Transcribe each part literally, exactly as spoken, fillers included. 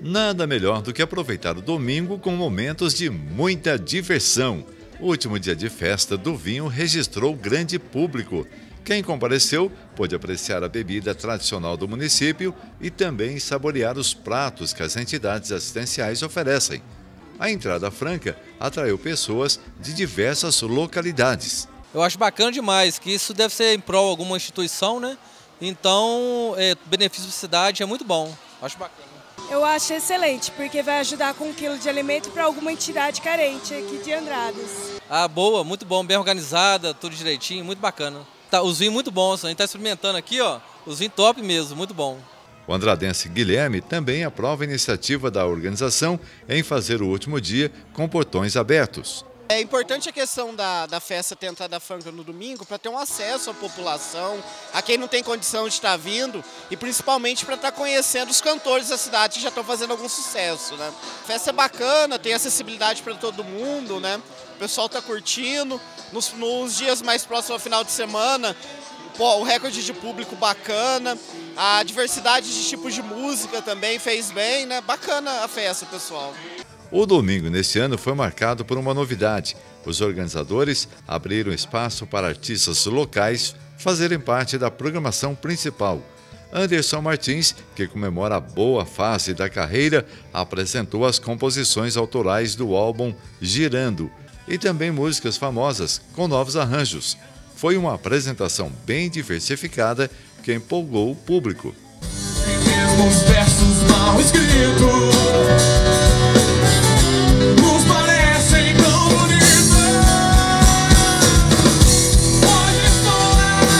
Nada melhor do que aproveitar o domingo com momentos de muita diversão. O último dia de festa do vinho registrou grande público. Quem compareceu pôde apreciar a bebida tradicional do município e também saborear os pratos que as entidades assistenciais oferecem. A entrada franca atraiu pessoas de diversas localidades. Eu acho bacana demais, que isso deve ser em prol de alguma instituição, né? Então, é, benefício da cidade é muito bom, acho bacana. Eu acho excelente, porque vai ajudar com um quilo de alimento para alguma entidade carente aqui de Andradas. Ah, boa, muito bom, bem organizada, tudo direitinho, muito bacana. Tá, os vinhos muito bons, a gente está experimentando aqui, ó, os vinhos top mesmo, muito bom. O andradense Guilherme também aprova a iniciativa da organização em fazer o último dia com portões abertos. É importante a questão da, da festa ter entrada franca no domingo para ter um acesso à população, a quem não tem condição de estar vindo e principalmente para estar conhecendo os cantores da cidade que já estão fazendo algum sucesso, né? A festa é bacana, tem acessibilidade para todo mundo, né? O pessoal está curtindo. Nos, nos dias mais próximos ao final de semana, o recorde de público bacana, a diversidade de tipos de música também fez bem, né? Bacana a festa, pessoal. O domingo neste ano foi marcado por uma novidade. Os organizadores abriram espaço para artistas locais fazerem parte da programação principal. Anderson Martins, que comemora a boa fase da carreira, apresentou as composições autorais do álbum Girando e também músicas famosas com novos arranjos. Foi uma apresentação bem diversificada que empolgou o público. Mesmos versos mal escritos, nos parecem tão bonitos. Hoje estou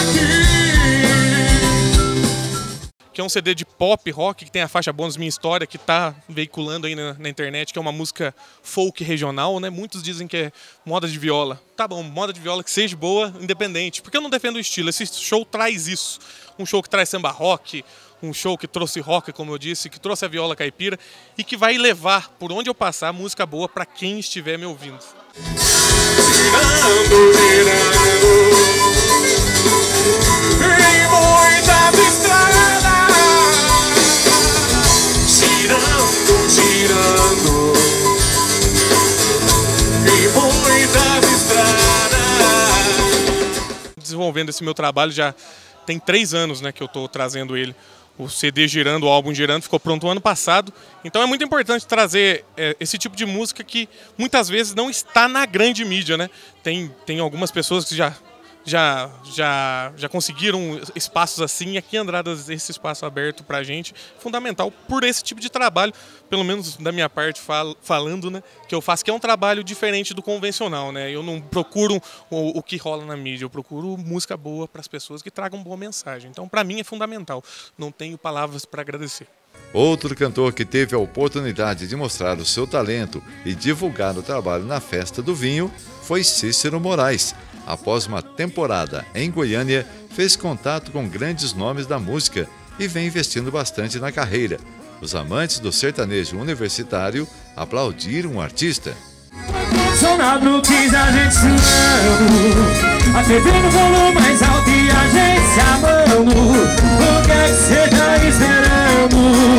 aqui. Que é um C D de pop rock que tem a faixa Bônus Minha História, que está veiculando aí na, na internet, que é uma música folk regional, né? Muitos dizem que é moda de viola. Tá bom, moda de viola que seja boa, independente, porque eu não defendo o estilo. Esse show traz isso. Um show que traz samba rock, um show que trouxe rock, como eu disse, que trouxe a viola caipira e que vai levar, por onde eu passar, música boa para quem estiver me ouvindo. Girando, girando, em muitas estradas, girando, girando, em muitas estradas. Desenvolvendo esse meu trabalho já tem três anos, né, que eu estou trazendo ele. O C D Girando, o álbum Girando, ficou pronto ano passado. Então é muito importante trazer é, esse tipo de música que muitas vezes não está na grande mídia, né? Tem, tem algumas pessoas que já, já, já, já conseguiram espaços assim. E aqui em Andradas, esse espaço aberto pra gente, fundamental por esse tipo de trabalho, pelo menos da minha parte fal, falando, né? Que eu faço, que é um trabalho diferente do convencional, né? Eu não procuro o, o que rola na mídia, eu procuro música boa para as pessoas que tragam boa mensagem. Então, para mim é fundamental. Não tenho palavras para agradecer. Outro cantor que teve a oportunidade de mostrar o seu talento e divulgar o trabalho na Festa do Vinho foi Cícero Moraes. Após uma temporada em Goiânia, fez contato com grandes nomes da música e vem investindo bastante na carreira. Os amantes do sertanejo universitário aplaudiram o artista. Só na Brookings a gente suando, a T V no volume mais alto e a gente se amando. O que é que você tá esperando?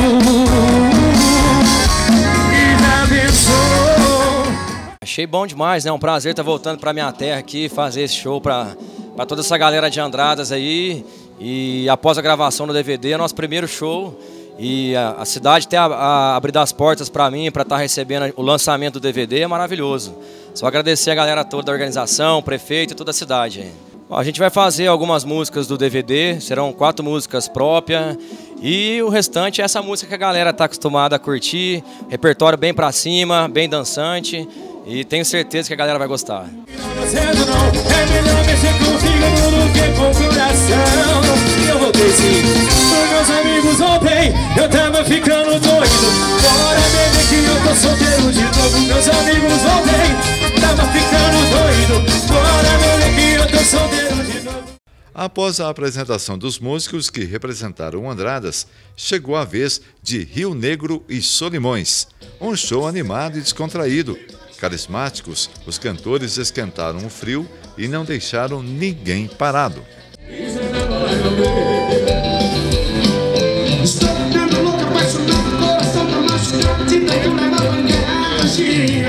E já pensou? Achei bom demais, né? Um prazer estar voltando para minha terra aqui, fazer esse show para para toda essa galera de Andradas aí. E após a gravação do D V D, é nosso primeiro show. E a, a cidade ter a, a, abrir as portas para mim, para estar recebendo o lançamento do D V D é maravilhoso. Só agradecer a galera toda da organização, o prefeito e toda a cidade. Bom, a gente vai fazer algumas músicas do D V D, serão quatro músicas próprias. E o restante é essa música que a galera está acostumada a curtir, repertório bem para cima, bem dançante. E tenho certeza que a galera vai gostar. É melhor mexer contigo do que com o coração. Eu voltei sim, por meus amigos ontem, eu tava ficando doido. Bora beber que eu tô solteiro de novo. Meus amigos ontem, tava ficando doido. Bora beber que eu tô solteiro de novo. Após a apresentação dos músicos que representaram Andradas, chegou a vez de Rio Negro e Solimões. Um show animado e descontraído. Carismáticos, os cantores esquentaram o frio e não deixaram ninguém parado. Estou ficando louco, apaixonado, coração tá machucado. Te pego na bagagem,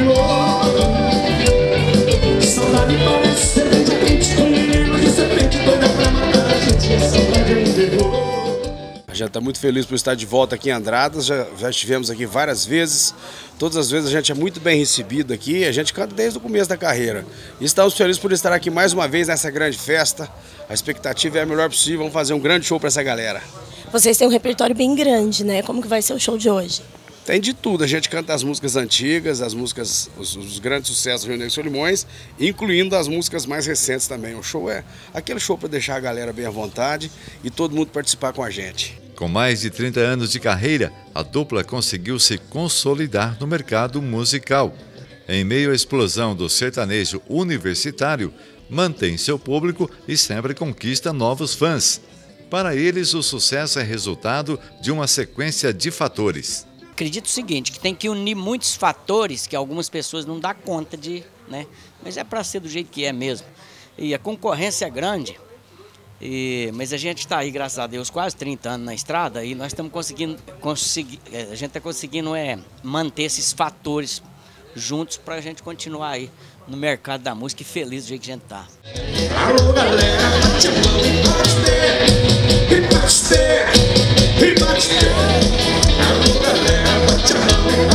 saudade parece serpente quente, com veneno de serpente doida pra matar a gente. A saudade é um terror. A gente está muito feliz por estar de volta aqui em Andradas, já, já estivemos aqui várias vezes, todas as vezes a gente é muito bem recebido aqui, a gente canta desde o começo da carreira. E estamos felizes por estar aqui mais uma vez nessa grande festa, a expectativa é a melhor possível, vamos fazer um grande show para essa galera. Vocês têm um repertório bem grande, né? Como que vai ser o show de hoje? Tem de tudo, a gente canta as músicas antigas, as músicas, os, os grandes sucessos do Rio Negro e Solimões, incluindo as músicas mais recentes também. O show é aquele show para deixar a galera bem à vontade e todo mundo participar com a gente. Com mais de trinta anos de carreira, a dupla conseguiu se consolidar no mercado musical. Em meio à explosão do sertanejo universitário, mantém seu público e sempre conquista novos fãs. Para eles, o sucesso é resultado de uma sequência de fatores. Acredito o seguinte, que tem que unir muitos fatores que algumas pessoas não dão conta de, né? Mas é para ser do jeito que é mesmo. E a concorrência é grande. E, mas a gente está aí, graças a Deus, quase trinta anos na estrada e nós estamos conseguindo, consegui, a gente está conseguindo é, manter esses fatores juntos para a gente continuar aí no mercado da música e feliz do jeito que a gente está. Alô, galera, bate a mão e bate, e bate, e bate. Alô, galera, bate a mão e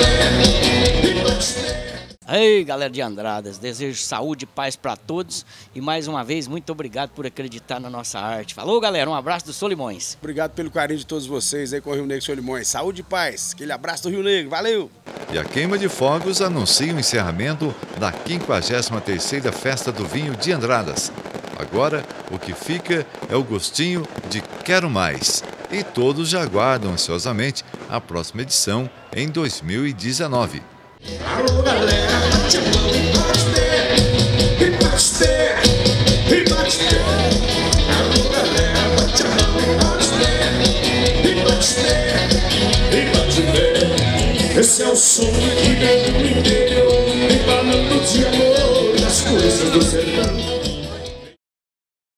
bate, e bate. Ei, galera de Andradas, desejo saúde e paz para todos e mais uma vez, muito obrigado por acreditar na nossa arte. Falou, galera, um abraço do Solimões. Obrigado pelo carinho de todos vocês aí com o Rio Negro e Solimões. Saúde e paz, aquele abraço do Rio Negro, valeu! E a queima de fogos anuncia o encerramento da quinquagésima terceira Festa do Vinho de Andradas. Agora, o que fica é o gostinho de Quero Mais. E todos já aguardam ansiosamente a próxima edição em dois mil e dezenove. Alô, galera, bate a mão e bate, e bate, e bate. Alô, galera, bate a mão e bate, e bate, e bate. Esse é o som que vem do interior, embalando de amor nas coisas do sertão.